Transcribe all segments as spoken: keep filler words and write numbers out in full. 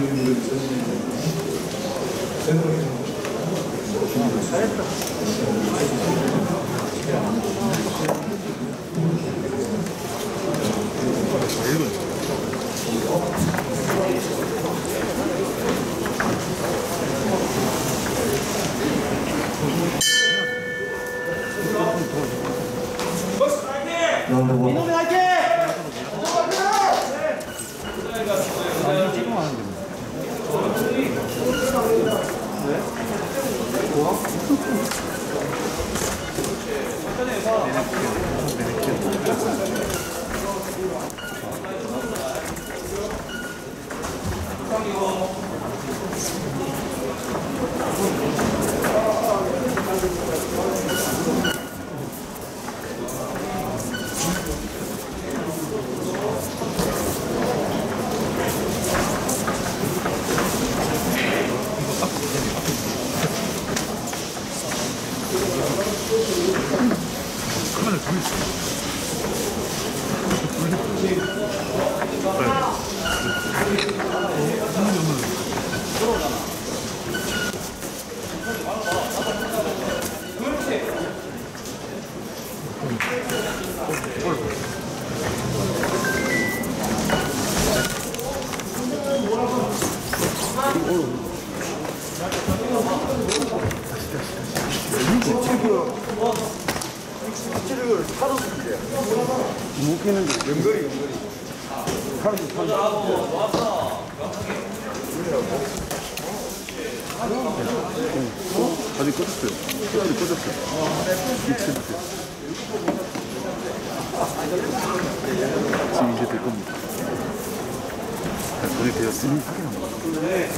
잘했다. 이놈의 화이팅! 찍으면 하는 겁니다. 네? 뭐야? 카메라 둘 있어. 치를 타로 쓸게요. 묶이는 게 연거리, 연거리. 타로 타로. 아직 꺼졌어요. 아직 꺼졌어요. 지금 이제 될 겁니다. 돈이 되었으니 확인합니다. 네.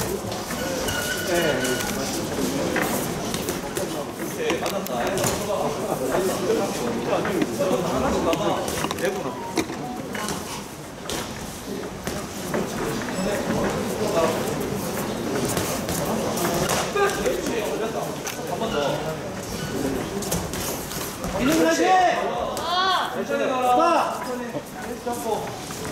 이놈의 화이팅! 천천히 가라. 잡고.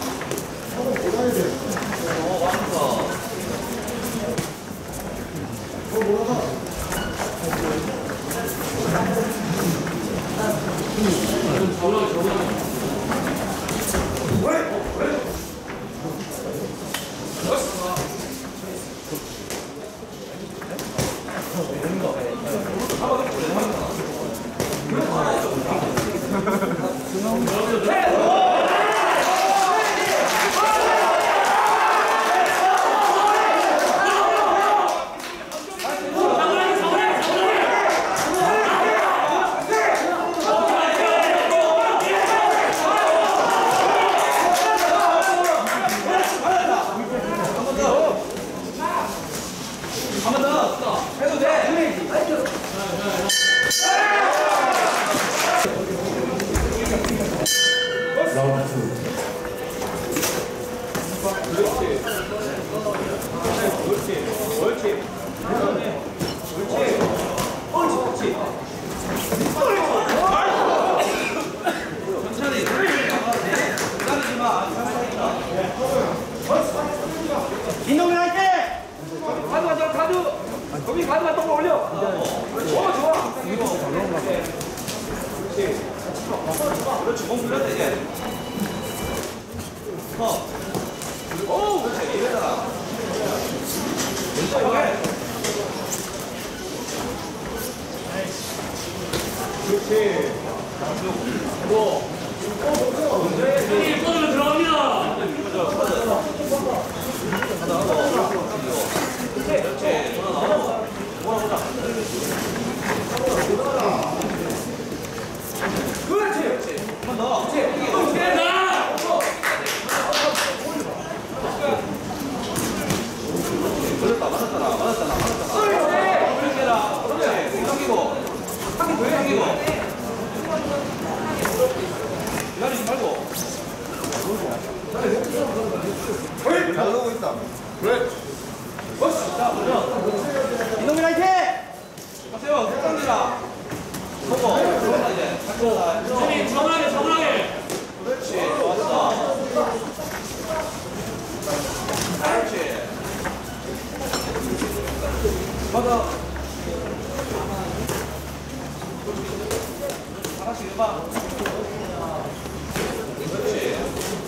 이놈의 화이팅! 가드가 저 가드! 거기 가드가 똥을 올려! 어, 좋아! 그렇지. 그렇지, 몸 풀렸다, 이제. 어. 오! 그렇지, 이래잖아. 왼쪽 해. 그렇지. 오. 이 꺼내면 들어갑니다. 그렇지. 돌아보자. 그렇지. 그렇지. 한 번 더. 그렇지. 나! 맞았다, 맞았잖아. 맞았잖아. 맞았잖아. 그렇게 해라. 그렇지. 당기고. 한개 더 해, 당기고. 기다리지 말고. 잘 나오고 있다. 그래. 맞아. 하나씩 해봐. 그렇지.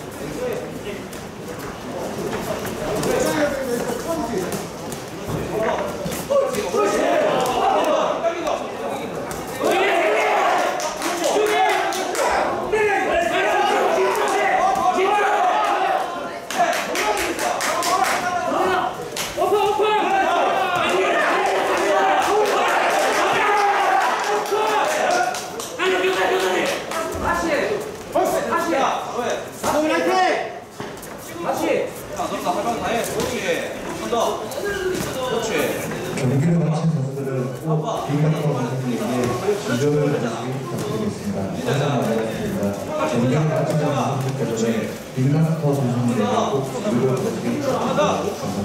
경기를 마친 선수들은 꼭 빈각하고 선수들에게 이점을 주시기 부탁드리겠습니다. 감사합니다. 경기를 마친 선수들께서는 빈각하고 선수들에게 꼭 이점을 주시기 부탁드립니다.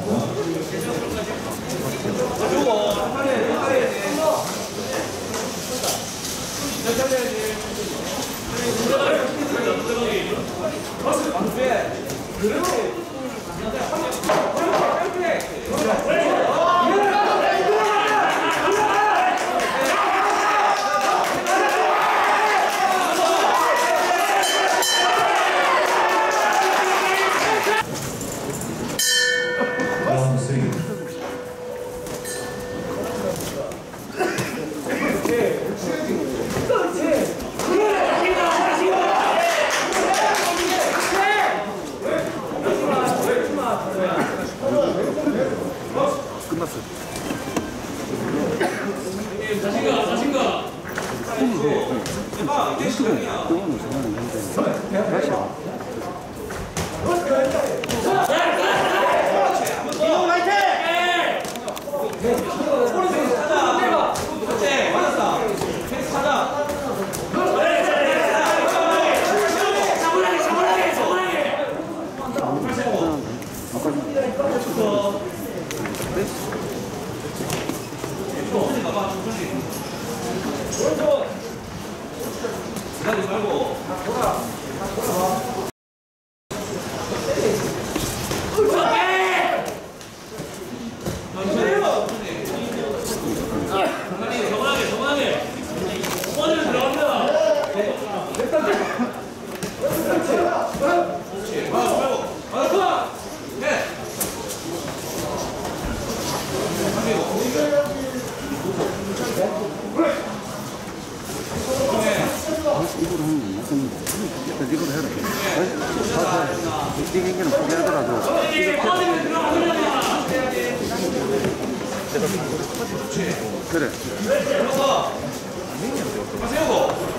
라운드 쓰리. 끝났어요. 자신감, 자신감. 해봐. 이게 시간이야. 그거는 저는 현재 다시 이동 화이팅! 오른쪽에서 찾아. 그렇지. 맞았다. 페이스 찾아. 차분하게, 차분하게, 차분하게. 천천히 가봐. 천천히. 기다리지 말고. 정확하게, 정확하게. 어머니는 들어간다. 그렇지. 맞아 말고. 맞았어. 해. 이거로 하는 건 맞습니다. 일단 이거로 해라. 이 경기는 포기하더라도 이게 어머니는 들어간다. 그래. 들어서. 세우고.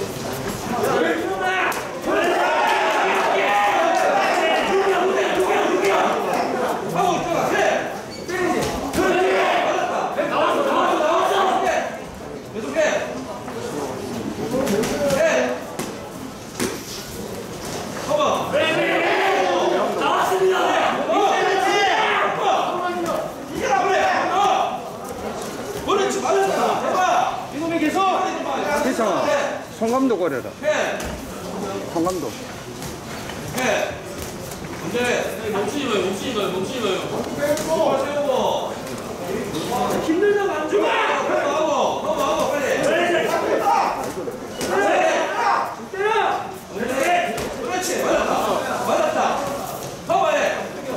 하고 있잖아. 해. 나왔어, 나왔어, 나왔어. 계속해. 해. 커버. 나왔습니다. 이겨라 그래. 어. 그렇지 맞았다. 해봐. 이동이 계속! 괜찮아. 송감도 거려라. 해. 송감도. 해. 이제 멈추지 마요, 멈추지 마요, 멈추지 마요. 커버 세우고. 힘들다고 안 죽어. 커버 하고. 커버 하고 빨리. 그렇지 맞았다. 맞았다. 커버해.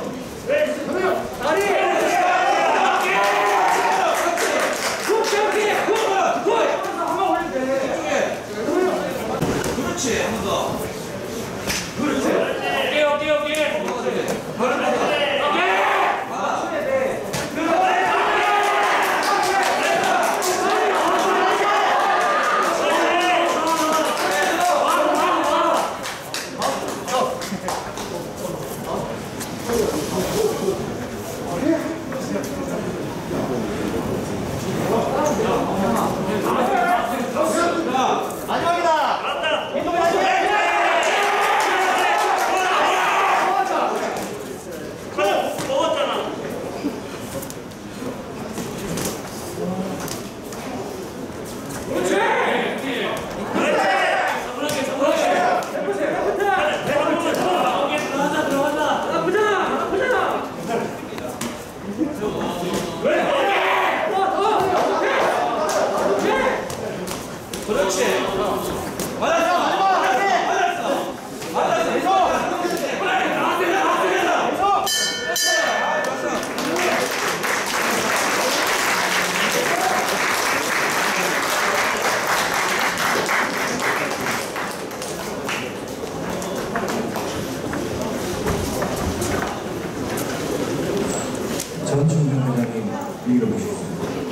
그렇지 한 번 더. 그렇지. 오케이, 오케이, 오케이. 오케이. 그렇지. 맞았어. 맞았어. 맞았어. 전충준 회장님 읽어보시겠습니다.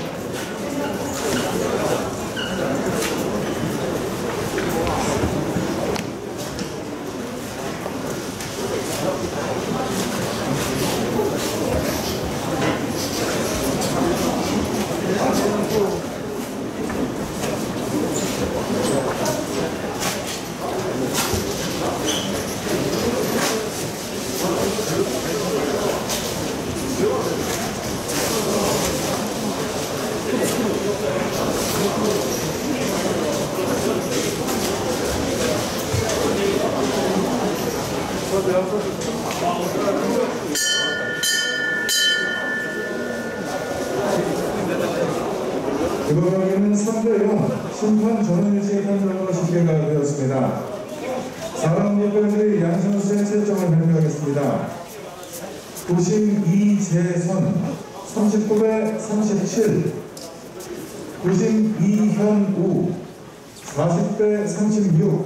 이번 경기는 삼 대 영 심판 전원일치 판정으로 집계가 되었습니다. 사 라운드까지 양 선수의 실점을 발표하겠습니다. 구심 이재선 삼십구 대 삼십칠, 구심 이현우 사십 대 삼십육,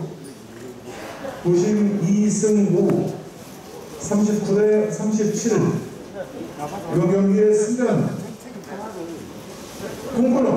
구심 이승우 삼십구 대 삼십칠. 이번 경기의 승자는 콩쿠르